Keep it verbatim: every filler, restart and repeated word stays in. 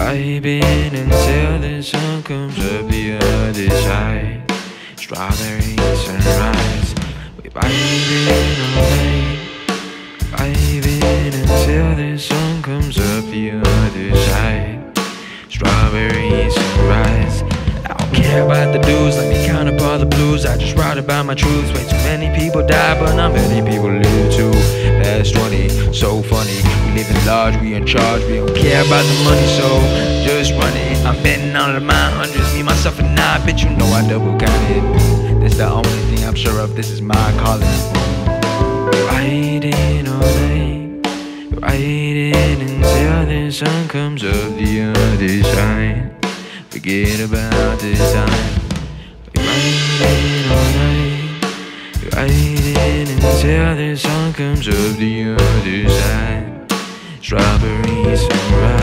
Vibin until the sun comes up the other side. Strawberry sunrise. We vibin all night. Vibin until the sun comes up the other side. Strawberry sunrise. I don't care about the dues, let me count up all the blues. I just write about my truths. Way too many people die, but not many people live too. Past twenty, so funny. We live in large, we in charge. We don't care about the money, so just run it. I'm betting all of my hundreds, me, myself, and I. Bitch, you know I double counted. That's the only thing I'm sure of, this is my calling. Ridin all night, ridin until the sun comes up the other side. Forget about this time. Ridin all night, ridin until the sun comes up the other side. Strawberry sunrise.